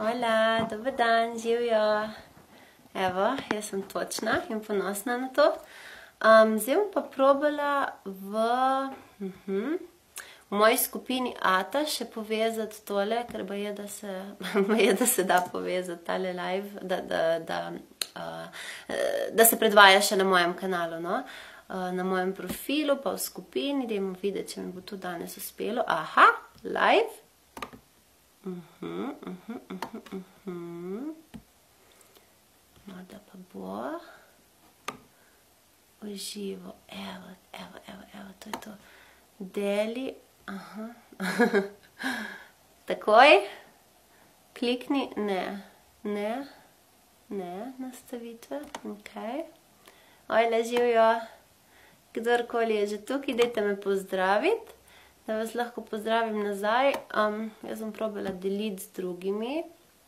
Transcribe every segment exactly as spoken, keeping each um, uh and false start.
Hola, dober dan, živijo. Evo, jaz sem točna in ponosna na to. Um, zdaj bom pa probala v, uh -huh, v moji skupini Ata še povezati tole, ker ba je, da se, je, da se da povezati tale live, da, da, da, uh, da se predvaja še na mojem kanalu, no? Uh, na mojem profilu, pa v skupini, dajmo videti, če mi bo to danes uspelo. Aha, live. Uh-huh, uh-huh, uh-huh, uh-huh. Morda pa bo v živo. Evo, evo, evo, evo, to je to. Deli, aha. Takoj. Klikni, ne, ne, ne, nastavitve, ok. Ojle, živijo. Kdorkoli je že tukaj, dajte me pozdraviti. Da vas lahko pozdravim nazaj. Um, jaz bom probala deliti z drugimi.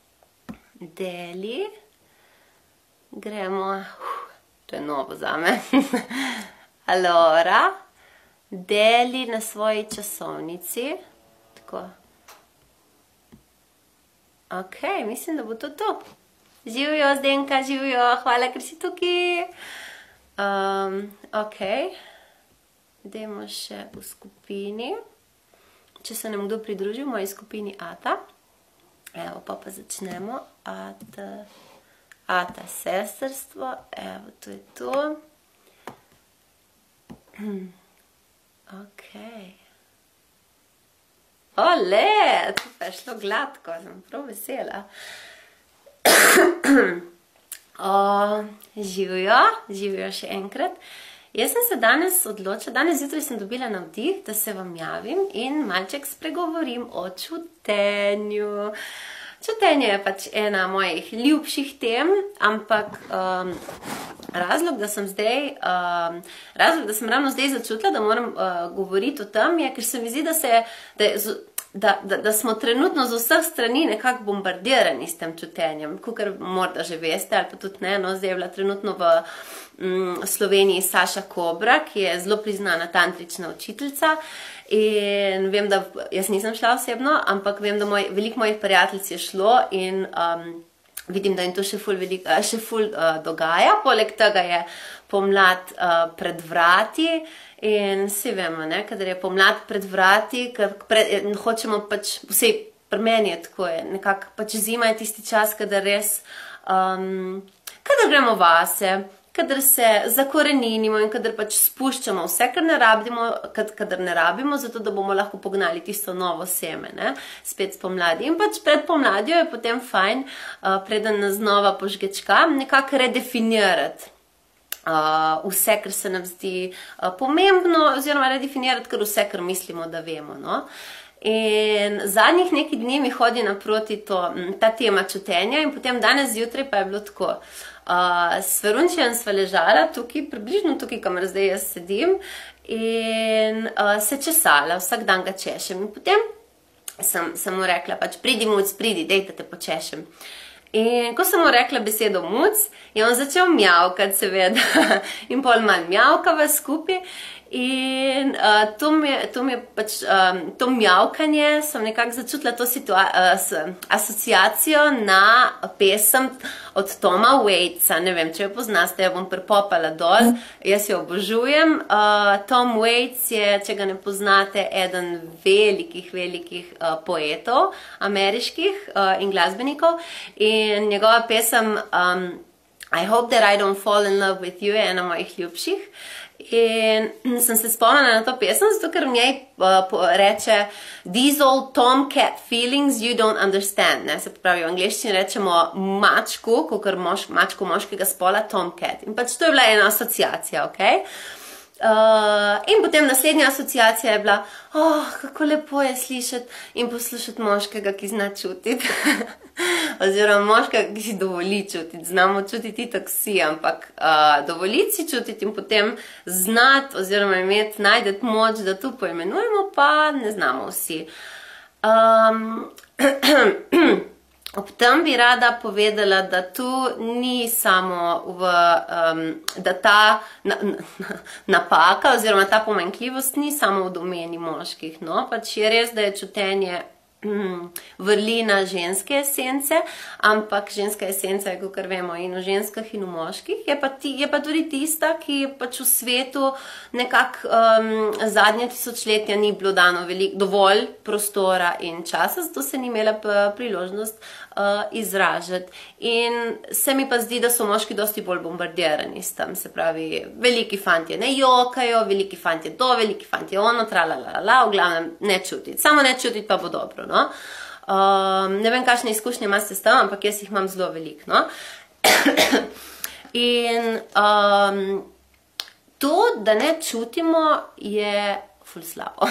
Deli. Gremo. Uf, to je novo zame. Allora. Deli na svoji časovnici. Tako. Ok, mislim, da bo to to. Živijo, Zdenka, živijo. Hvala, ker si tukaj. Um, ok. Dajmo še v skupini. Če se nam kdo pridruži v moji skupini Ata. Evo, pa pa začnemo. Ata, Ata sestrstvo. Evo, to je to. Ok. Ole, to pa je šlo gladko, sem prav vesela. O, živijo, živijo še enkrat. Jaz sem se danes odločila, danes zjutraj sem dobila navdih, da se vam javim in malček spregovorim o čutenju. Čutenje je pač ena mojih ljubših tem, ampak um, razlog, da sem zdaj, um, razlog, da sem ravno zdaj začutila, da moram uh, govoriti o tem, je, ker se mi zdi, da se, da je, Da, da, da smo trenutno z vseh strani nekako bombardirani s tem čutenjem, kakor morda že veste, ali pa tudi ne, no, zdaj je bila trenutno v mm, Sloveniji Saša Kobra, ki je zelo priznana tantrična učiteljica in vem, da, jaz nisem šla osebno, ampak vem, da moj, veliko mojih prijateljic je šlo in um, vidim, da jim to še ful, veliko, še ful uh, dogaja, poleg tega je pomlad uh, pred vrati. In vsi vemo, ne, kadar je pomlad pred vrati, pred, hočemo pač, vsej pri meni je tako, je, nekako pač zima je tisti čas, kadar res, um, kadar gremo vase, kadar se zakoreninimo in kadar pač spuščamo vse, kar ne rabimo, kadar ne rabimo, zato da bomo lahko pognali tisto novo seme, ne, spet spomladi. In pač pred pomladjo je potem fajn, uh, preden nas znova požgečka, nekako redefinirati. Uh, vse, kar se nam zdi uh, pomembno, oziroma redefinirati kar vse, kar mislimo, da vemo. No? In zadnjih nekaj dni mi hodi naproti to, ta tema čutenja in potem danes zjutraj pa je bilo tako. Uh, s Verunčijem sva ležala tukaj, približno tukaj, kamor zdaj jaz sedim in uh, se česala, vsak dan ga češem. In potem sem, sem mu rekla, pač pridi muc, pridi, dej, da te počešem. In ko sem mu rekla besedo muc, je on začel mjavkati, seveda, in pol manj mjavkava skupaj. In uh, to, mi, to, mi pač, um, to mjavkanje sem nekako začutila to uh, asociacijo na pesem od Toma Waitsa. Ne vem, če jo poznaste, jo bom pripopala dol, jaz jo obožujem. Uh, Tom Waits je, če ga ne poznate, eden velikih, velikih uh, poetov, ameriških uh, in glasbenikov. In njegova pesem um, I Hope That I Don't Fall in Love With You je ena mojih ljubših. In sem se spomnila na to pesem, zato ker v njej uh, reče These old tomcat feelings you don't understand. Ne? Se pravi, v angleščini rečemo mačku, kakor moš, mačku moškega spola, tomcat. In pač to je bila ena asociacija, ok? Uh, in potem naslednja asociacija je bila, oh, kako lepo je slišati in poslušati moškega, ki zna čutiti. Oziroma moškega, ki si dovoli čutiti. Znamo čutiti tako vsi, ampak uh, dovoliti si čutiti in potem znati oziroma imeti, najdeti moč, da to poimenujemo, pa ne znamo vsi. Um, Ob tem bi rada povedala, da tu ni samo v, um, da ta na, na, napaka oziroma ta pomanjkljivost ni samo v domeni moških, no, pač je res, da je čutenje vrlina ženske esence, ampak ženska esenca je, kot vemo, in v ženskah in v moških. Je pa, ti, je pa tudi tista, ki je pač v svetu nekako um, zadnje tisočletja ni bilo dano veliko, dovolj prostora in časa, zato se ni imela priložnost uh, izražati. In se mi pa zdi, da so moški dosti bolj bombardirani s tem, se pravi, veliki fantje ne jokajo, veliki fantje to, veliki fantje ono, tralalala, v glavnem ne čutiti. Samo ne čutiti pa bo dobro, no. Um, ne vem, kakšne izkušnje imate s tem, ampak jaz jih imam zelo veliko, no. In um, to, da ne čutimo, je ful slabo.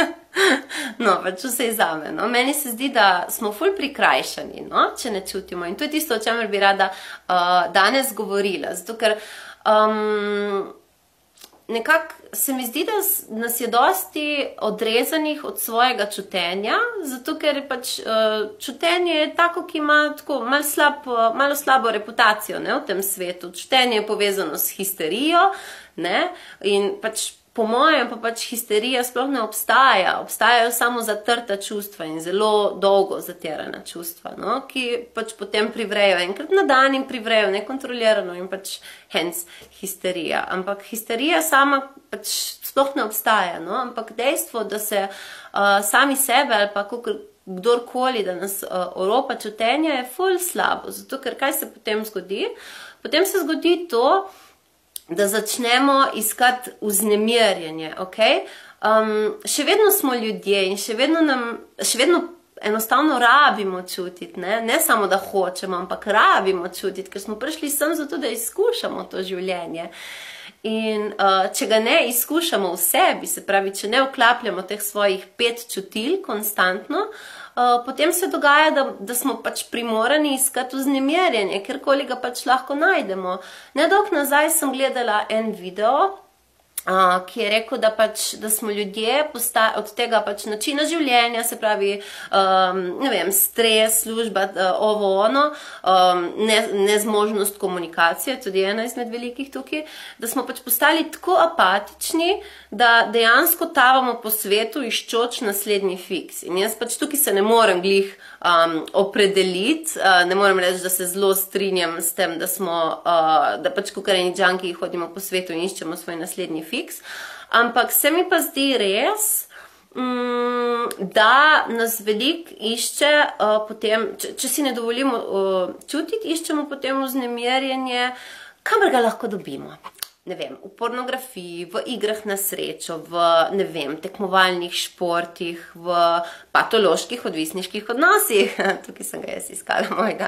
No, pač vse zame, no. Meni se zdi, da smo ful prikrajšani, no, če ne čutimo. In to je tisto, o čemer bi rada uh, danes govorila, zato ker um, nekako se mi zdi, da nas je dosti odrezanih od svojega čutenja, zato ker pač uh, čutenje je tako, ki ima tako malo, slab, malo slabo reputacijo, ne, v tem svetu. Čutenje je povezano s histerijo, ne, in pač po mojem pa pač histerija sploh ne obstaja. Obstajajo samo zatrta čustva in zelo dolgo zatirana čustva, no, ki pač potem privrejo enkrat na dan in privrejo nekontrolirano in pač hence histerija. Ampak histerija sama pač sploh ne obstaja, no, ampak dejstvo, da se uh, sami sebe ali pa kdorkoli, da nas uh, oropa čutenja, je ful slabo. Zato, ker kaj se potem zgodi? Potem se zgodi to, da začnemo iskati vznemirjenje, ok? Um, še vedno smo ljudje in še vedno nam, še vedno enostavno rabimo čutiti, ne? Ne samo, da hočemo, ampak rabimo čutiti, ker smo prišli sem zato, da izkušamo to življenje. In uh, če ga ne izkušamo v sebi, se pravi, če ne vklapljamo teh svojih pet čutil konstantno, Uh, potem se dogaja, da, da smo pač primorani iskati vznemirjenje, kjerkoli ga pač lahko najdemo. Nedolgo nazaj sem gledala en video, uh, ki je rekel, da, pač, da smo ljudje od tega pač načina življenja, se pravi, um, ne vem, stres, služba, uh, ovo, ono, um, ne, nezmožnost komunikacije, tudi ena izmed velikih tukaj, da smo pač postali tako apatični, da dejansko tavamo po svetu iščoč naslednji fiks. In jaz pač tukaj se ne morem glih um, opredeliti, uh, ne morem reči, da se zelo strinjam s tem, da smo, uh, da pač kukareni džanki hodimo po svetu in iščemo svoj naslednji fiks, ampak se mi pa zdi res, um, da nas veliko išče, uh, potem, če, če si ne dovolimo uh, čutiti, iščemo potem vznemirjenje, kamor ga lahko dobimo. Ne vem, v pornografiji, v igrah na srečo, v, ne vem, tekmovalnih športih, v patoloških odvisniških odnosih. Tukaj sem ga jaz iskala mojega.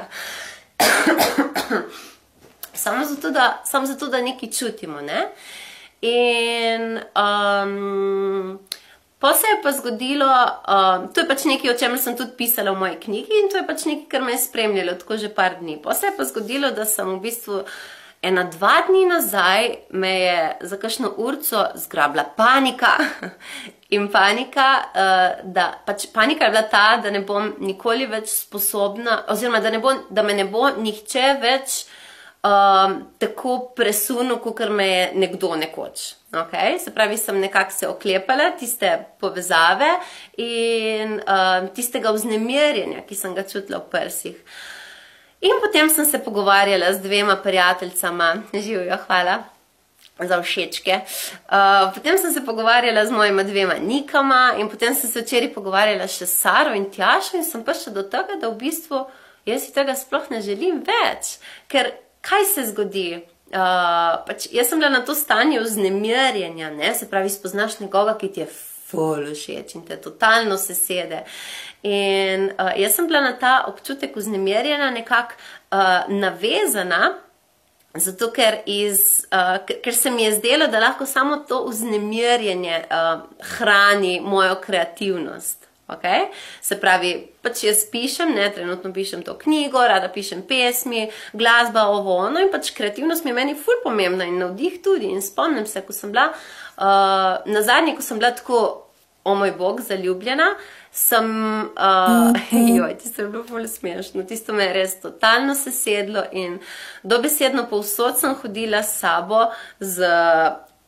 Samo zato, da, samo zato, da nekaj čutimo, ne? In um, po se je pa zgodilo, um, to je pač nekaj, o čemer sem tudi pisala v moji knjigi in to je pač nekaj, kar me je spremljalo tako že par dni. Po se je pa zgodilo, da sem v bistvu ena dva dni nazaj me je za kakšno urco zgrabila panika. In panika, uh, da, pač panika je bila ta, da ne bom nikoli več sposobna, oziroma da, ne bo, da me ne bo nihče več um, tako presunil, kakor me je nekdo nekoč. Okay? Se pravi, sem nekako se oklepala tiste povezave in uh, tistega vznemirjenja, ki sem ga čutila v prsih. In potem sem se pogovarjala z dvema prijateljicama, živijo, hvala za všečke. Uh, potem sem se pogovarjala z mojima dvema Nikama in potem sem se včeraj pogovarjala še s Saro in Tjašo in sem prišla do tega, da v bistvu jaz si tega sploh ne želim več. Ker kaj se zgodi? Uh, pač jaz sem bila na to stanje vznemirjenja, ne? Se pravi, spoznaš nekoga, ki ti je ful všeč in te totalno sesede. In uh, jaz sem bila na ta občutek vznemirjena nekako uh, navezana, zato ker, iz, uh, ker se mi je zdelo, da lahko samo to vznemirjenje uh, hrani mojo kreativnost. Okay? Se pravi, pač jaz pišem, ne, trenutno pišem to knjigo, rada pišem pesmi, glasba, ovo, ono in pač kreativnost mi je meni ful pomembna in navdih tudi. In spomnim se, ko sem bila, uh, nazadnje, ko sem bila tako, o moj bog, zaljubljena, sem, uh, joj, tisto je bilo ful smešno, tisto me je res totalno sesedlo in dobesedno povsod sem hodila s sabo z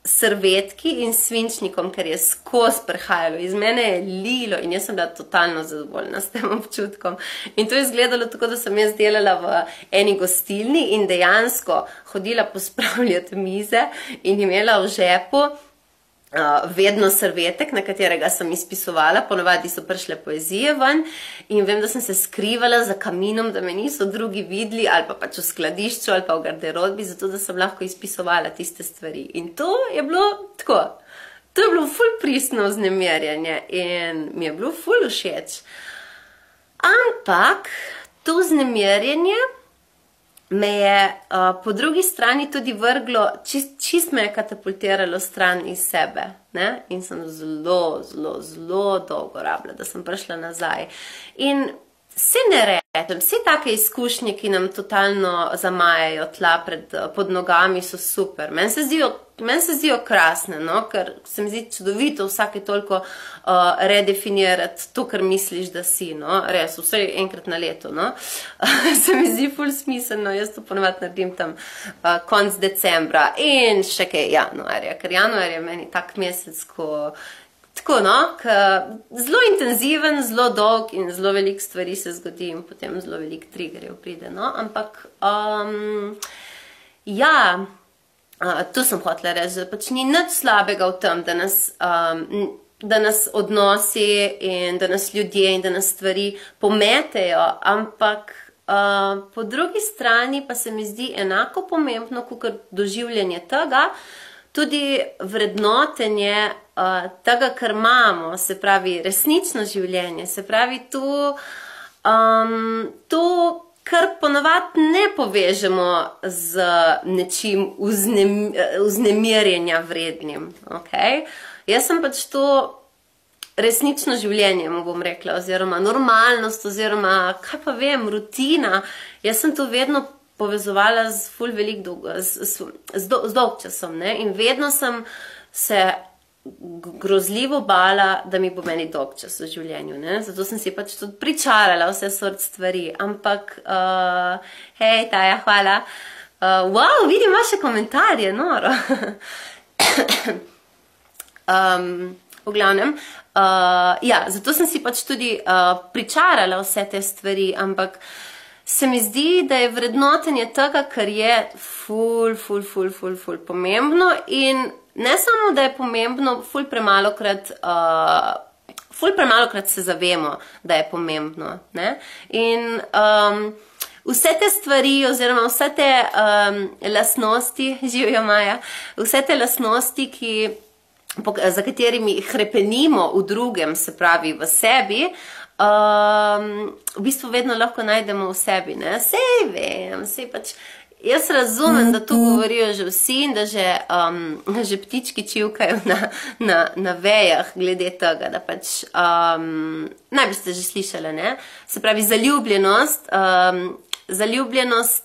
servetki in svinčnikom, ker je skozi prehajalo. Iz mene je lilo in jaz sem bila totalno zadovoljna s tem občutkom. In to je izgledalo tako, da sem jaz delala v eni gostilni in dejansko hodila pospravljati mize in imela v žepu Uh, vedno servetek, na katerega sem izpisovala, ponovadi so prišle poezije ven in vem, da sem se skrivala za kaminom, da me niso drugi videli ali pa pač v skladišču ali pa v garderobi, zato da sem lahko izpisovala tiste stvari. In to je bilo tako, to je bilo ful pristno vznemirjanje in mi je bilo ful všeč. Ampak to vznemirjanje me je uh, po drugi strani tudi vrglo, čist, čist me je katapultiralo stran iz sebe, ne? In sem zelo, zelo, zelo dolgo rabila, da sem prišla nazaj. In vse ne rečem, vse take izkušnje, ki nam totalno zamajajo tla pred, pod nogami, so super. Meni se zdijo, meni se zdijo krasne, no? Ker se mi zdi čudovito vsake toliko uh, redefinirati to, kar misliš, da si, no? Res, vse enkrat na leto, no? Se mi zdi ful smiselno, jaz to ponovadi naredim tam uh, konc decembra in še kaj januarja, ker januar je meni tak mesec, ko tako, no, zelo intenziven, zelo dolg in zelo veliko stvari se zgodi in potem zelo veliko triggerjev pride, no, ampak um, ja, uh, to sem hotela reči, da pač ni nič slabega v tem, da nas, um, da nas odnosi in da nas ljudje in da nas stvari pometejo, ampak uh, po drugi strani pa se mi zdi enako pomembno, kot doživljanje tega, tudi vrednotenje uh, tega, kar imamo, se pravi resnično življenje, se pravi to, um, to kar ponovadi ne povežemo z nečim vznem, vznemirjenja vrednim. Okay? Jaz sem pač to resnično življenje, mu bom rekla, oziroma normalnost, oziroma kaj pa vem, rutina. Jaz sem to vedno povezovala z ful velik dolg, z, z, z, do, z dolg časom, ne? In vedno sem se grozljivo bala, da mi bo meni dolg čas v življenju, ne? Zato sem si pač tudi pričarala vse sort stvari, ampak uh, hej, Taja, hvala. Uh, wow, vidim vaše komentarje, noro. um, v glavnem, uh, ja, zato sem si pač tudi uh, pričarala vse te stvari, ampak se mi zdi, da je vrednotenje tega, kar je ful, ful, ful, ful, ful pomembno in ne samo, da je pomembno, ful premalokrat, uh, ful premalokrat se zavemo, da je pomembno, ne? In um, vse te stvari oziroma vse te um, lastnosti, živijo Maja, vse te lastnosti, ki, za katerimi hrepenimo v drugem, se pravi v sebi, Um, v bistvu vedno lahko najdemo v sebi, ne? Sej vem, sej pač, jaz razumem, da to govorijo že vsi in da že, um, že ptički čivkajo na, na, na vejah glede tega, da pač, um, najbolj ste že slišali, ne? Se pravi, zaljubljenost, um, zaljubljenost,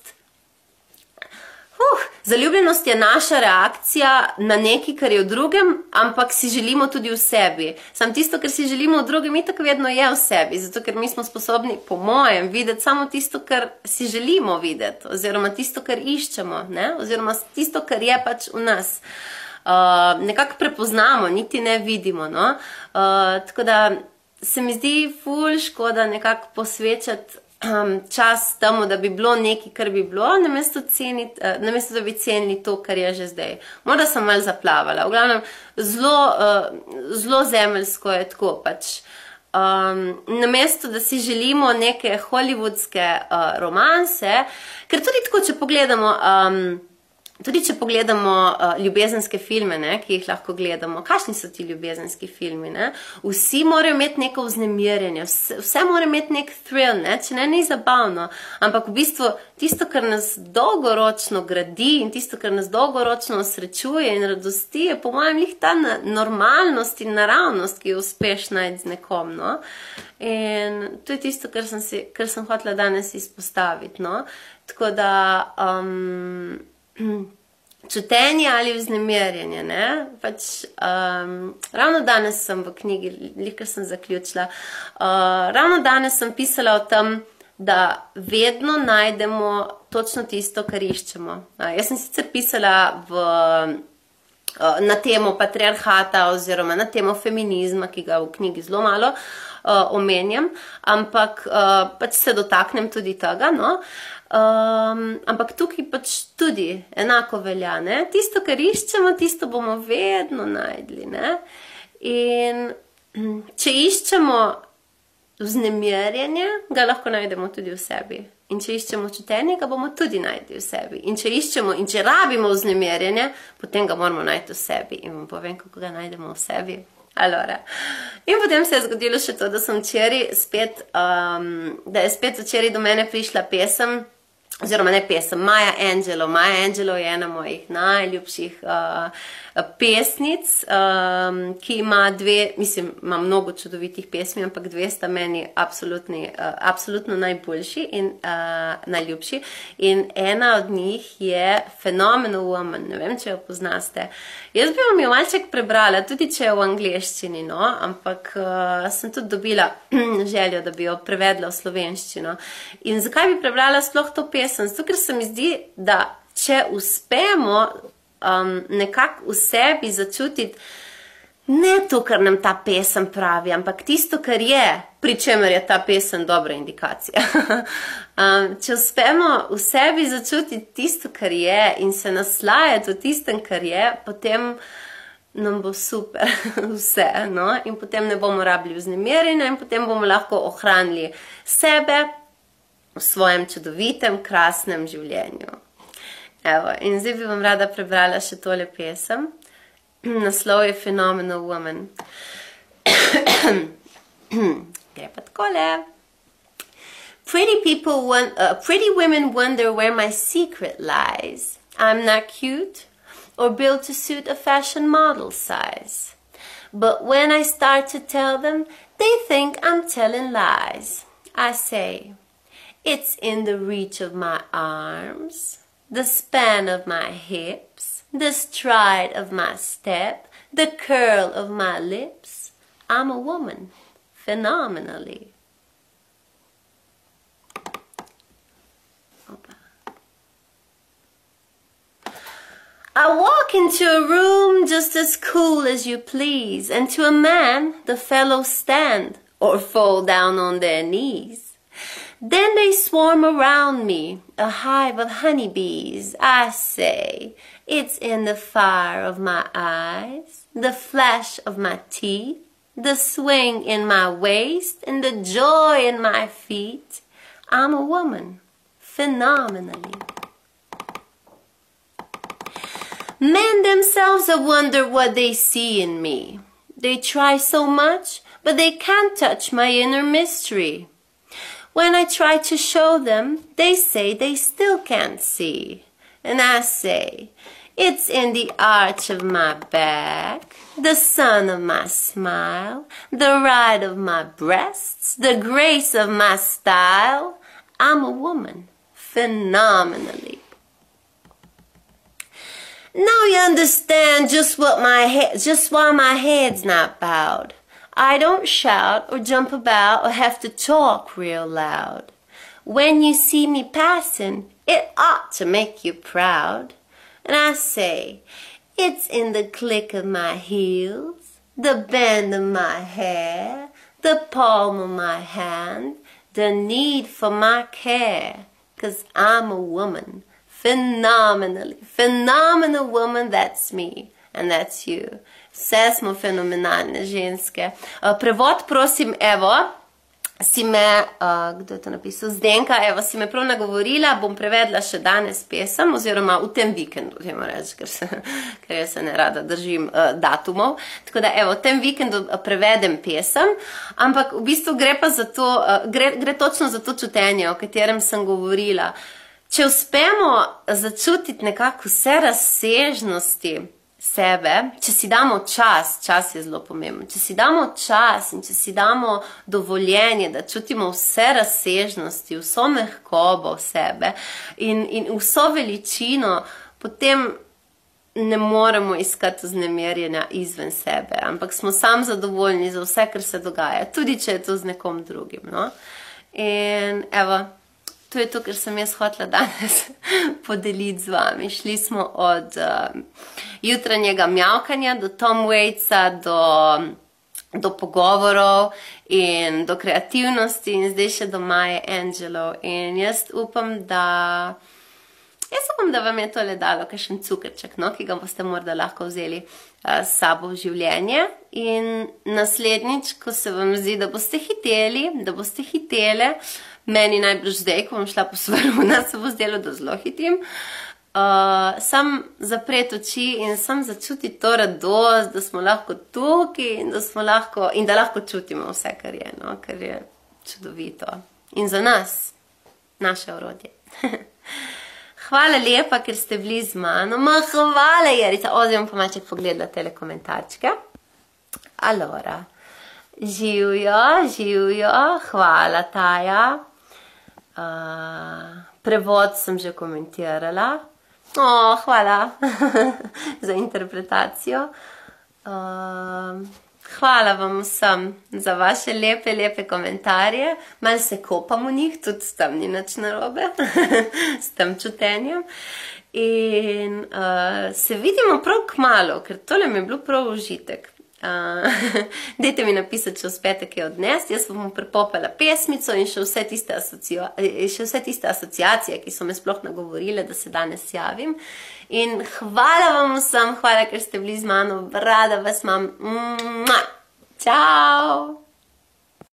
Uh, zaljubljenost je naša reakcija na nekaj, kar je v drugem, ampak si želimo tudi v sebi. Sam tisto, kar si želimo v drugem, itak vedno je v sebi, zato ker mi smo sposobni, po mojem, videti samo tisto, kar si želimo videti, oziroma tisto, kar iščemo, ne? Oziroma tisto, kar je pač v nas. Uh, nekako prepoznamo, niti ne vidimo, no? Uh, tako da se mi zdi ful škoda nekako posvečati Um, čas temu, da bi bilo nekaj, kar bi bilo, namesto, ceniti, uh, namesto da bi cenili to, kar je že zdaj. Morda sem malo zaplavala. V glavnem, zelo, uh, zelo zemeljsko je tako pač. Um, namesto, da si želimo neke hollywoodske uh, romanse, ker tudi tako, če pogledamo, um, tudi če pogledamo uh, ljubezenske filme, ne, ki jih lahko gledamo, kakšni so ti ljubezenski filmi, ne? Vsi morajo imeti neko vznemirjenje, vse, vse mora imeti nek thrill, ne? Če ne, ni zabavno, ampak v bistvu tisto, kar nas dolgoročno gradi in tisto, kar nas dolgoročno osrečuje in radosti, je po mojem lih ta normalnost in naravnost, ki jo uspeš najti z nekom, no? In to je tisto, kar sem, si, kar sem hotela danes izpostaviti, no? Tako da um, čutenje ali vznemirjenje, ne? Pač, um, ravno danes sem v knjigi, likar sem zaključila, uh, ravno danes sem pisala o tem, da vedno najdemo točno tisto, kar iščemo. Uh, jaz sem sicer pisala v na temo patriarhata oziroma na temo feminizma, ki ga v knjigi zelo malo uh, omenjam, ampak uh, pač se dotaknem tudi tega, no. Um, ampak tukaj pač tudi enako velja, ne. Tisto, kar iščemo, tisto bomo vedno najdli, ne. In če iščemo vznemirjenje, ga lahko najdemo tudi v sebi. In če iščemo čutenje, ga bomo tudi najti v sebi. In če iščemo in če rabimo vznemirjenje, potem ga moramo najti v sebi. In vam povem, kako ga najdemo v sebi. Allora. In potem se je zgodilo še to, da sem včeraj spet, um, da je spet včeraj do mene prišla pesem, oziroma ne pesem, Maya Angelou. Maya Angelou je ena mojih najljubših uh, pesnic, um, ki ima dve, mislim, ima mnogo čudovitih pesmi, ampak dve sta meni absolutni, uh, absolutno najboljši in uh, najljubši. In ena od njih je Phenomenal Woman, ne vem, če jo poznaste. Jaz bi vam jo malček prebrala, tudi če je v angleščini, no, ampak uh, sem tudi dobila željo, da bi jo prevedla v slovenščino. In zakaj bi prebrala sploh to pesem? Zato, ker se mi zdi, da če uspemo um, nekako v sebi začutiti ne to, kar nam ta pesem pravi, ampak tisto, kar je, pri čemer je ta pesem dobra indikacija. um, če uspemo v sebi začutiti tisto, kar je in se naslajati v tistem, kar je, potem nam bo super vse, no? In potem ne bomo rabili vznemirjenja in potem bomo lahko ohranili sebe v svojem čudovitem, krasnem življenju. Evo, in zdaj bi vam rada prebrala še tole pesem. Naslov je Phenomenal Woman. Gre pa takole. Pretty people want, uh, pretty women wonder where my secret lies. I'm not cute or built to suit a fashion model size. But when I start to tell them, they think I'm telling lies. I say, it's in the reach of my arms, the span of my hips, the stride of my step, the curl of my lips. I'm a woman, phenomenally. I walk into a room just as cool as you please, and to a man the fellows stand or fall down on their knees. Then they swarm around me, a hive of honeybees. I say, it's in the fire of my eyes, the flash of my teeth, the swing in my waist, and the joy in my feet. I'm a woman, phenomenally. Men themselves have wondered what they see in me. They try so much, but they can't touch my inner mystery. When I try to show them, they say they still can't see. And I say, it's in the arch of my back, the sun of my smile, the ride of my breasts, the grace of my style. I'm a woman, phenomenally. Now you understand just what my head, just why my head's not bowed. I don't shout or jump about or have to talk real loud. When you see me passing, it ought to make you proud. And I say, it's in the click of my heels, the bend of my hair, the palm of my hand, the need for my care, 'cause I'm a woman, phenomenally, phenomenal woman, that's me, and that's you. Vse smo fenomenalne ženske. Uh, prevod, prosim, evo, si me, uh, kdo je to napisal? Zdenka, evo, si me prav nagovorila, bom prevedla še danes pesem, oziroma v tem vikendu, temu reči, ker, se, ker jaz se ne rada držim uh, datumov. Tako da, evo, v tem vikendu prevedem pesem, ampak v bistvu gre pa za to, uh, gre, gre točno za to čutenje, o katerem sem govorila. Če uspemo začutiti nekako vse razsežnosti sebe, če si damo čas, čas je zelo pomemben, če si damo čas in če si damo dovoljenje, da čutimo vse razsežnosti, vso mehkobo sebe in, in vso veličino, potem ne moremo iskati vznemirjenja izven sebe, ampak smo sam zadovoljni za vse, kar se dogaja, tudi če je to z nekom drugim. No? In evo, to je to, kar sem jaz hotela danes podeliti z vami. Šli smo od uh, jutranjega mjavkanja do Tom Waitsa, do, do pogovorov in do kreativnosti in zdaj še do Maje Angelou. In jaz upam, da Jaz upam, da vam je tole dalo kakšen cukrček, no, ki ga boste morda lahko vzeli uh, s sabo v življenje. In naslednjič, ko se vam zdi, da boste hiteli, da boste hitele, meni najbrž zdaj, ko bom šla po svaruna, se bo zdelo, da zelo hitim, uh, sam zapret oči in sam začuti to radost, da smo lahko tukaj in da smo lahko, in da lahko čutimo vse, kar je, no, kar je čudovito. In za nas, naše orodje. Hvala lepa, ker ste bili z mano. Ma, hvala, Jerica. Oziroma pa malček pogledala tele komentarčke. Alora. Živjo, živjo. Hvala, Taja. Uh, prevod sem že komentirala. O, hvala za interpretacijo. Uh, Hvala vam vsem za vaše lepe, lepe komentarje. Malo se kopam v njih, tudi s tem ni nič narobe, s tem čutenjem. In uh, se vidimo prav kmalu, ker tole mi je bilo prav užitek. Uh, dajte mi napisati, če uspete kaj odnesti. Jaz vam bom prepopala pesmico in še vse tiste, asocio še vse tiste asociacije, ki so me sploh nagovorile, da se danes javim. In hvala vam vsem, hvala, ker ste bili z mano. Rada vas imam. Čau!